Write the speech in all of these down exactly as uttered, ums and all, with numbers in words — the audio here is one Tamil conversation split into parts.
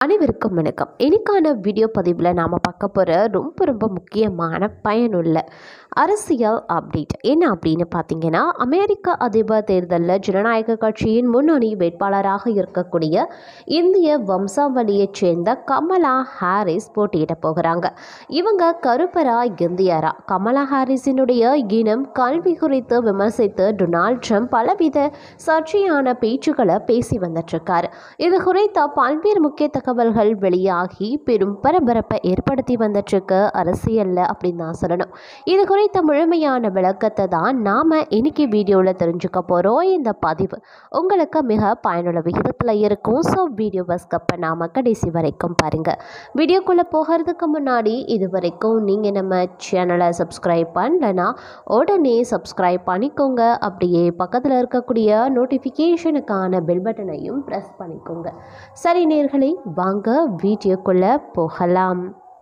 அனைவருக்கும் வணக்கம். இன்னைக்கான வீடியோ பதிவில் நாம் பார்க்க போகிற ரொம்ப ரொம்ப முக்கியமான பயனுள்ள அரசியல் அப்டேட் என்ன அப்படின்னு பார்த்தீங்கன்னா, அமெரிக்க அதிபர் தேர்தலில் ஜனநாயக கட்சியின் முன்னணி வேட்பாளராக இருக்கக்கூடிய இந்திய வம்சாவளியைச் சேர்ந்த கமலா ஹாரிஸ் போட்டியிட போகிறாங்க. இவங்க கருப்பரா இந்தியரா? கமலா ஹாரிஸினுடைய இனம் கல்வி குறித்து விமர்சித்து டொனால்ட் ட்ரம்ப் பலவித சர்ச்சையான பேச்சுக்களை பேசி வந்துட்டுருக்காரு. இது குறித்த பல்வேறு முக்கிய தகவல்கள் வெளியாகி பெரும் பரபரப்பை ஏற்படுத்தி வந்துட்டுருக்கு அரசியலில் அப்படின்னு தான் சொல்லணும். இது குறித்த முழுமையான விளக்கத்தை தான் நாம் இன்னைக்கு வீடியோவில் தெரிஞ்சுக்க போகிறோம். இந்த பதிவு உங்களுக்கு மிக பயனுள்ள விகிதத்தில் இருக்கும். ஸோ வீடியோவை ஸ்கிப் பண்ணாமல் கடைசி வரைக்கும் பாருங்கள். வீடியோக்குள்ளே போகிறதுக்கு முன்னாடி இது வரைக்கும் நீங்கள் நம்ம சேனலை சப்ஸ்கிரைப் பண்ணலன்னா உடனே சப்ஸ்கிரைப் பண்ணிக்கோங்க. அப்படியே பக்கத்தில் இருக்கக்கூடிய நோட்டிஃபிகேஷனுக்கான பெல் பட்டனையும் ப்ரெஸ் பண்ணிக்கோங்க. சரி நேயர்களே, வாங்க வீடியோக்குள்ளே போகலாம்.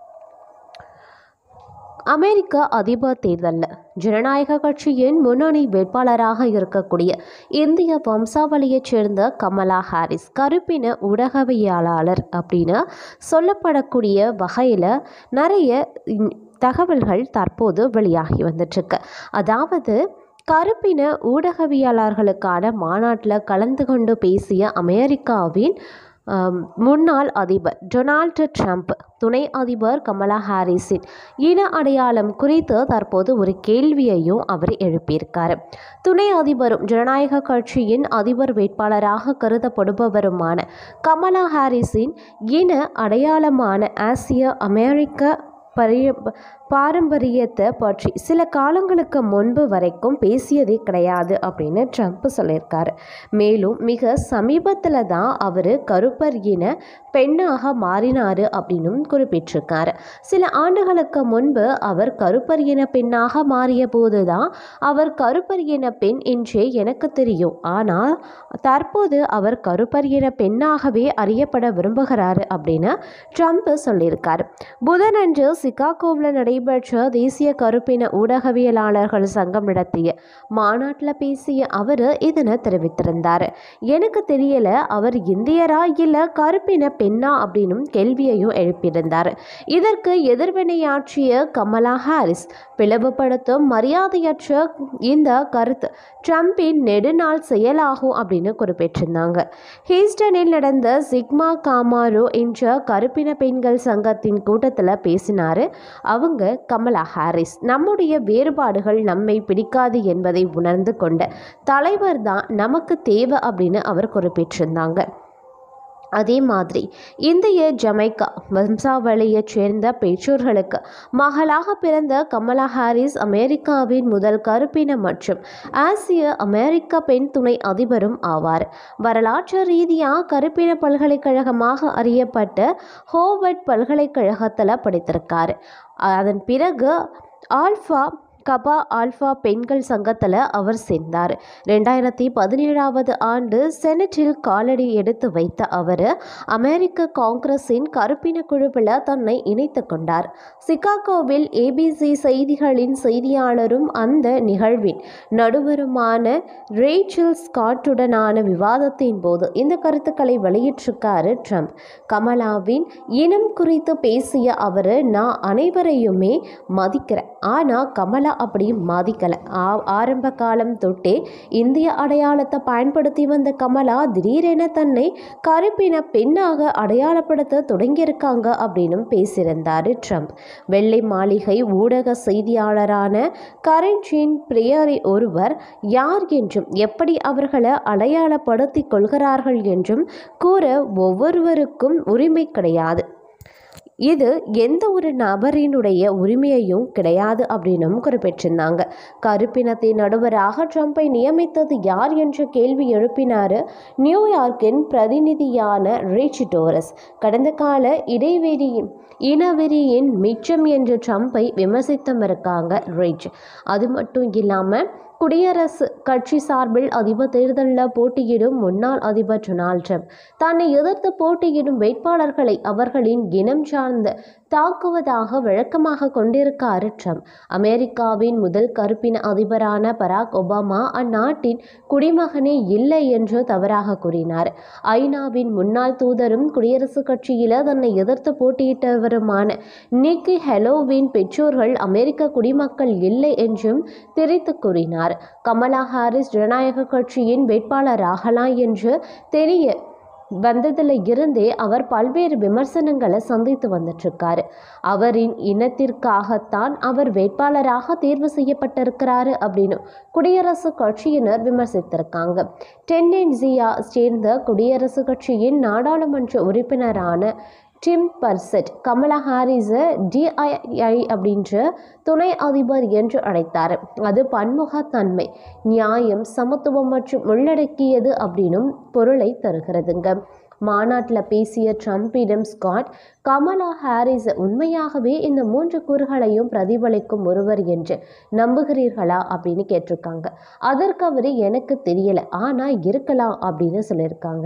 அமெரிக்க அதிபர் தேர்தலில் ஜனநாயக கட்சியின் முன்னணி வேட்பாளராக இருக்கக்கூடிய இந்திய வம்சாவளியைச் சேர்ந்த கமலா ஹாரிஸ் கருப்பின ஊடகவியலாளர் அப்படின்னு சொல்லப்படக்கூடிய வகையில் நிறைய தகவல்கள் தற்போது வெளியாகி வந்துட்டுருக்கு. அதாவது கருப்பின ஊடகவியலாளர்களுக்கான மாநாட்டில் கலந்து கொண்டு பேசிய அமெரிக்காவின் முன்னாள் அதிபர் டொனால்டு ட்ரம்ப் துணை அதிபர் கமலா ஹாரிஸின் இன அடையாளம் குறித்து தற்போது ஒரு கேள்வியையும் அவர் எழுப்பியிருக்காரு. துணை அதிபரும் ஜனநாயக கட்சியின் அதிபர் வேட்பாளராக கருதப்படுபவருமான கமலா ஹாரிஸின் இன அடையாளமான ஆசிய அமெரிக்க பரிய பாரம்பரியத்தை பற்றி சில காலங்களுக்கு முன்பு வரைக்கும் பேசியதே கிடையாது அப்படின்னு ட்ரம்ப் சொல்லியிருக்காரு. மேலும் மிக சமீபத்தில் தான் அவர் கருப்பர் இன பெண்ணாக மாறினார் அப்படின்னும் குறிப்பிட்டிருக்காரு. சில ஆண்டுகளுக்கு முன்பு அவர் கருப்பர் இன பெண்ணாக மாறிய போது தான் அவர் கருப்பர் இன பெண் என்றே எனக்கு தெரியும், ஆனால் தற்போது அவர் கருப்பர் இன பெண்ணாகவே அறியப்பட விரும்புகிறாரு அப்படின்னு ட்ரம்ப் சொல்லியிருக்காரு. புதனன்று சிகாகோவில் நடைபெற்ற தேசிய கருப்பின ஊடகவியலாளர்கள் சங்கம் நடத்திய மாநாட்டில் பேசிய அவர் இதனை தெரிவித்திருந்தார். எனக்கு தெரியல அவர் இந்தியரா இல்லை கருப்பின பெண்ணா அப்படின்னும் கேள்வியையும் எழுப்பியிருந்தார். இதற்கு எதிர்வினையாற்றிய கமலா ஹாரிஸ் பிளவுபடுத்தும் மரியாதையற்ற இந்த கருத்து ட்ரம்பின் நெடுநாள் செயலாகும் அப்படின்னு குறிப்பிட்டிருந்தாங்க. ஹீஸ்டனில் நடந்த சிக்மா காமாரோ என்ற கருப்பின பெண்கள் சங்கத்தின் கூட்டத்தில் பேசினார் அவங்க கமலா ஹாரிஸ். நம்முடைய வேறுபாடுகள் நம்மை பிடிக்காது என்பதை உணர்ந்து கொண்ட தலைவர் தான் நமக்கு தேவை அப்படின்னு அவர் குறிப்பிட்டிருந்தாங்க. அதே மாதிரி இந்திய ஜமைக்கா வம்சாவளியைச் சேர்ந்த பெற்றோர்களுக்கு மகளாக பிறந்த கமலா ஹாரிஸ் அமெரிக்காவின் முதல் கருப்பின மற்றும் ஆசிய அமெரிக்க பெண் துணை அதிபரும் ஆவார். வரலாற்று ரீதியாக கருப்பின பல்கலைக்கழகமாக அறியப்பட்ட ஹோவர்ட் பல்கலைக்கழகத்தில் படித்திருக்காரு. அதன் பிறகு ஆல்ஃபா கபா ஆல்ஃபா பெண்கள் சங்கத்தில் அவர் சேர்ந்தார். ரெண்டாயிரத்தி பதினேழாவது ஆண்டு செனட்டில் காலடி எடுத்து வைத்த அவர் அமெரிக்க காங்கிரஸின் கருப்பின குழுவில் தன்னை இணைத்து கொண்டார். சிகாகோவில் ஏபிசி செய்திகளின் செய்தியாளரும் அந்த நிகழ்வின் நடுவருமான ரேச்சல் ஸ்காட்டுடனான விவாதத்தின் போது இந்த கருத்துக்களை வெளியிட்டிருக்காரு ட்ரம்ப். கமலாவின் இனம் குறித்து பேசிய அவர், நான் அனைவரையுமே மதிக்கிறேன், ஆனால் கமலா அப்படி மதிக்கலை. ஆரம்ப காலம் தொட்டே இந்திய அடையாளத்தை பயன்படுத்தி வந்த கமலா திடீரென தன்னை கருப்பின பெண்ணாக அடையாளப்படுத்த தொடங்கியிருக்காங்க அப்படின்னும் பேசியிருந்தார் ட்ரம்ப். வெள்ளை மாளிகை ஊடக செய்தியாளரான கரன் ஜீன் பிரியரி ஒருவர் யார் என்றும் எப்படி அவர்களை அடையாளப்படுத்திக் கொள்கிறார்கள் என்றும் கூற ஒவ்வொருவருக்கும் உரிமை கிடையாது. இது எந்த ஒரு நபரினுடைய உரிமையையும் கிடையாது அப்படின்னும் குறிப்பிட்டிருந்தாங்க. கருப்பினத்தின் நடுவராக ட்ரம்பை நியமித்தது யார் என்ற கேள்வி எழுப்பினார் நியூயார்க்கின் பிரதிநிதியான ரிச் டோரஸ். கடந்த கால இடைவெளியின் இனவெறியின் மிச்சம் என்று ட்ரம்பை விமர்சித்தும் இருக்காங்க ரிச். அது மட்டும் இல்லாமல் குடியரசு கட்சி சார்பில் அதிபர் தேர்தலில் போட்டியிடும் முன்னாள் அதிபர் டொனால்ட் ட்ரம்ப் தன்னை எதிர்த்து போட்டியிடும் வேட்பாளர்களை அவர்களின் இனம் சார்ந்த தாக்குவதாக வழக்கமாக கொண்டிருக்காரு ட்ரம்ப். அமெரிக்காவின் முதல் கருப்பின அதிபரான பராக் ஒபாமா அந்நாட்டின் குடிமகனே இல்லை என்று தவறாக கூறினார். ஐநாவின் முன்னாள் தூதரும் குடியரசுக் கட்சியில தன்னை எதிர்த்து போட்டியிட்டவருமான நிக்கி ஹெலோவின் பெற்றோர்கள் அமெரிக்க குடிமக்கள் இல்லை என்றும் திரித்து கூறினார். கமலா ஹாரிஸ் ஜனநாயக கட்சியின் வேட்பாளராகலாம் என்று தெரிய வந்ததில் இருந்தே அவர் பல்வேறு விமர்சனங்களை சந்தித்து வந்துட்டு இருக்காரு. அவரின் இனத்திற்காகத்தான் அவர் வேட்பாளராக தேர்வு செய்யப்பட்டிருக்கிறாரு அப்படின்னு குடியரசுக் கட்சியினர் விமர்சித்திருக்காங்க. டென்னென்சியா சேர்ந்த குடியரசுக் கட்சியின் நாடாளுமன்ற உறுப்பினரான டிம் பர்செட் கமலா ஹாரிஸை டிஐஐ அப்படின்ற துணை அதிபர் என்று அழைத்தார். அது பன்முகத்தன்மை, நியாயம், சமத்துவம் மற்றும் உள்ளடக்கியது அப்படின்னும் பொருளை தருகிறதுங்க. மாநாட்டில் பேசிய ட்ரம்பிடம் ஸ்காட் கமலா ஹாரிஸ் உண்மையாகவே இந்த மூன்று கூறுகளையும் பிரதிபலிக்கும் ஒருவர் என்று நம்புகிறீர்களா அப்படின்னு கேட்டிருக்காங்க. அதற்கு அவர் எனக்கு தெரியல, ஆனால் இருக்கலாம் அப்படின்னு சொல்லியிருக்காங்க.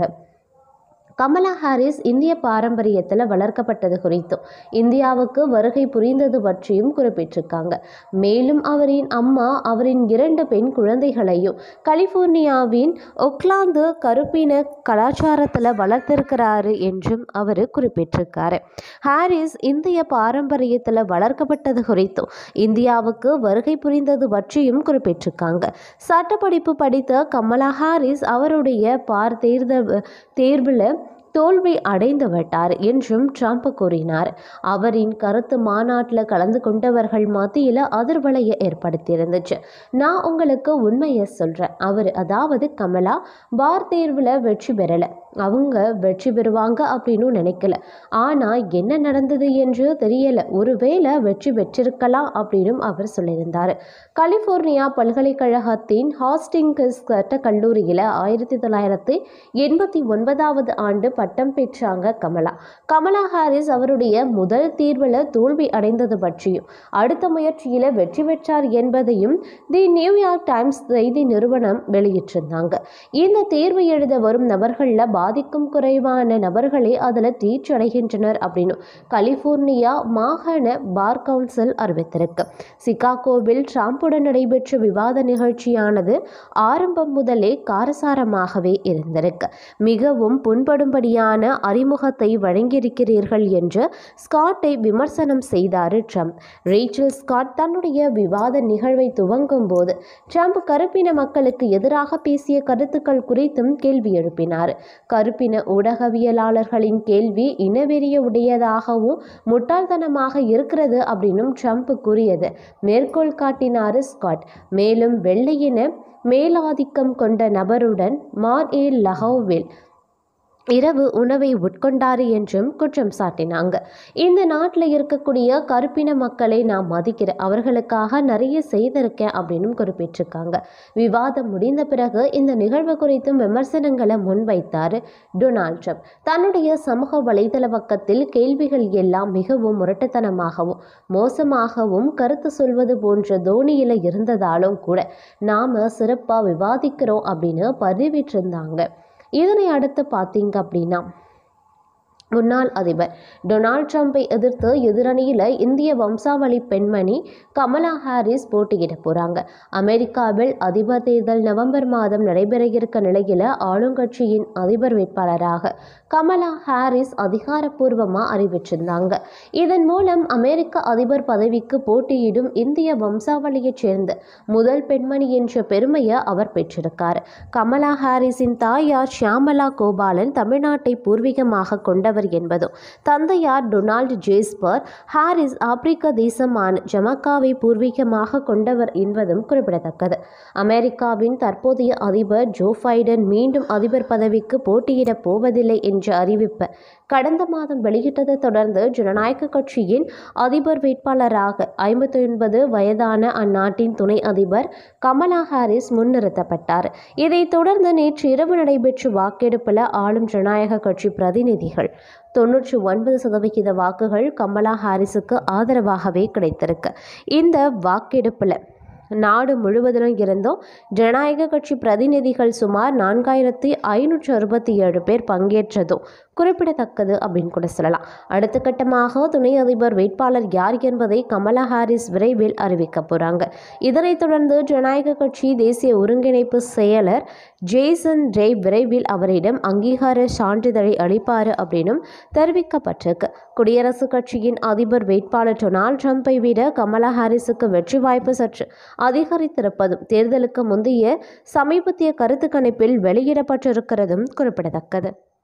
கமலா ஹாரிஸ் இந்திய பாரம்பரியத்தில் வளர்க்கப்பட்டது குறித்தும் இந்தியாவுக்கு வருகை புரிந்தது பற்றியும் குறிப்பிட்டிருக்காங்க. மேலும் அவரின் அம்மா அவரின் இரண்டு பெண் குழந்தைகளையும் கலிபோர்னியாவின் ஒக்லாந்து கருப்பின கலாச்சாரத்தில் வளர்த்திருக்கிறாரு என்றும் அவர் குறிப்பிட்டிருக்காரு. ஹாரிஸ் இந்திய பாரம்பரியத்தில் வளர்க்கப்பட்டது குறித்தும் இந்தியாவுக்கு வருகை புரிந்தது பற்றியும் குறிப்பிட்டிருக்காங்க. சட்டப்படிப்பு படித்த கமலா ஹாரிஸ் அவருடைய பார் தேர்தல் தேர்வில் தோல்வி அடைந்து விட்டார் என்றும் ட்ரம்ப் கூறினார். அவரின் கருத்து மாநாட்டில் கலந்து கொண்டவர்கள் மத்தியில் அதிர்வலையை ஏற்படுத்தியிருந்துச்சு. நான் உங்களுக்கு உண்மையை சொல்கிறேன், அவர் அதாவது கமலா பார் தேர்வில் வெற்றி பெறலை, அவங்க வெற்றி பெறுவாங்க அப்படின்னு நினைக்கல. ஆனால் என்ன நடந்தது என்று தெரியல, ஒருவேளை வெற்றி பெற்றிருக்கலாம் அப்படின்னு அவர் சொல்லியிருந்தார். கலிபோர்னியா பல்கலைக்கழகத்தின் ஹாஸ்டிங்ஸ் சட்ட கல்லூரியில் ஆயிரத்தி தொள்ளாயிரத்தி எண்பத்தி ஒன்பதாவது ஆண்டு பட்டம் பெற்றாங்க கமலா. கமலா ஹாரிஸ் அவருடைய முதல் தேர்வில் தோல்வி அடைந்தது பற்றியும் அடுத்த முயற்சியில் வெற்றி பெற்றார் என்பதையும் தி நியூயார்க் டைம்ஸ் செய்தி நிறுவனம் வெளியிட்டிருந்தாங்க. இந்த தேர்வு எழுத வரும் நபர்களில் பாதிக்கும் குறைவான நபர்களே அதில் தேர்ச்சி அடைகின்றனர் அப்படின்னு கலிபோர்னியா மாகாண பார் கவுன்சில் அறிவித்திருக்கு. சிகாகோவில் ட்ரம்புடன் நடைபெற்ற விவாத நிகழ்ச்சியானது ஆரம்பம் முதலே காரசாரமாகவே இருந்திருக்கு. மிகவும் புண்படும்படியான அறிமுகத்தை வழங்கியிருக்கிறீர்கள் என்று ஸ்காட்டை விமர்சனம் செய்தார் ட்ரம்ப். ரேச்சல் ஸ்காட் தன்னுடைய விவாத நிகழ்வை துவங்கும் போது ட்ரம்ப் கருப்பின மக்களுக்கு எதிராக பேசிய கருத்துக்கள் குறித்தும் கேள்வி எழுப்பினார். கருப்பின ஊடகவியலாளர்களின் கேள்வி இனவெறிய உடையதாகவும் முட்டாள்தனமாக இருக்கிறது அப்படின்னும் ட்ரம்ப் கூறியது மேற்கோள் காட்டினார் ஸ்காட். மேலும் வெள்ளையின மேலாதிக்கம் கொண்ட நபருடன் மார் ஏ லஹோவில் இரவு உணவை உட்கொண்டாரு என்றும் குற்றம் சாட்டினாங்க. இந்த நாட்டில் இருக்கக்கூடிய கருப்பின மக்களை நான் மதிக்கிறேன், அவர்களுக்காக நிறைய செய்திருக்கேன் அப்படின்னு குறிப்பிட்டிருக்காங்க. விவாதம் முடிந்த பிறகு இந்த நிகழ்வு குறித்தும் விமர்சனங்களை முன்வைத்தார் டொனால்ட் ட்ரம்ப். தன்னுடைய சமூக வலைதள பக்கத்தில் கேள்விகள் எல்லாம் மிகவும் முரட்டுத்தனமாகவும் மோசமாகவும் கருத்து சொல்வது போன்ற தோனியில் இருந்ததாலும் கூட நாம சிறப்பாக விவாதிக்கிறோம் அப்படின்னு பதிவிட்டிருந்தாங்க. இதனை அடுத்து பார்த்தீங்க அப்படின்னா முன்னாள் அதிபர் டொனால்ட் ட்ரம்பை எதிர்த்து எதிரணியில் இந்திய வம்சாவளி பெண்மணி கமலா ஹாரிஸ் போட்டியிட போகிறாங்க. அமெரிக்காவில் அதிபர் தேர்தல் நவம்பர் மாதம் நடைபெற இருக்க நிலையில் ஆளுங்கட்சியின் அதிபர் வேட்பாளராக கமலா ஹாரிஸ் அதிகாரப்பூர்வமாக அறிவிச்சிருந்தாங்க. இதன் மூலம் அமெரிக்க அதிபர் பதவிக்கு போட்டியிடும் இந்திய வம்சாவளியைச் சேர்ந்த முதல் பெண்மணி என்ற பெருமையை அவர் பெற்றிருக்கார். கமலா ஹாரிஸின் தாயார் ஷியாமலா கோபாலன் தமிழ்நாட்டை பூர்வீகமாக கொண்டவர் என்பதும் தந்தையார் டொனால்ட் ஜேஸ்பர் ஹாரிஸ் ஆப்பிரிக்க தேசமான ஜமக்காவை பூர்வீகமாக கொண்டவர் என்பதும் குறிப்பிடத்தக்கது. அமெரிக்காவின் தற்போதைய அதிபர் ஜோ பைடன் மீண்டும் அதிபர் பதவிக்கு போட்டியிடப் போவதில்லை என்ற அறிவிப்பை கடந்த மாதம் வெளியிட்டதை தொடர்ந்து ஜனநாயக கட்சியின் அதிபர் வேட்பாளராக ஐம்பத்தி ஒன்பது வயதான அந்நாட்டின் துணை அதிபர் கமலா ஹாரிஸ் முன்னிறுத்தப்பட்டார். இதைத் தொடர்ந்து நேற்று இரவு நடைபெற்ற வாக்கெடுப்பில் ஆளும் ஜனநாயக கட்சி பிரதிநிதிகள் தொன்னூற்றி ஒன்பது சதவிகித வாக்குகள் கமலா ஹாரிஸுக்கு ஆதரவாகவே கிடைத்திருக்கு. இந்த வாக்கெடுப்பில் நாடு முழுவதிலும் இருந்தும் ஜனநாயக கட்சி பிரதிநிதிகள் சுமார் நான்காயிரத்தி ஐநூற்று அறுபத்தி ஏழு பேர் பங்கேற்றதும் குறிப்பிடத்தக்கது அப்படின்னு கூட சொல்லலாம். அடுத்த கட்டமாக துணை அதிபர் வேட்பாளர் யார் என்பதை கமலா ஹாரிஸ் விரைவில் அறிவிக்க போறாங்க. இதனைத் தொடர்ந்து ஜனநாயக கட்சி தேசிய ஒருங்கிணைப்பு செயலர் ஜேசன் ரே விரைவில் அவரிடம் அங்கீகார சான்றிதழை அளிப்பார் அப்படின்னும் தெரிவிக்கப்பட்டிருக்கு. குடியரசுக் கட்சியின் அதிபர் வேட்பாளர் டொனால்ட் ட்ரம்பை விட கமலா ஹாரிஸுக்கு வெற்றி வாய்ப்பு சற்று அதிகரித்திருப்பதும் தேர்தலுக்கு முந்தைய சமீபத்திய கருத்து கணிப்பில் வெளியிடப்பட்டிருக்கிறதும் குறிப்பிடத்தக்கது.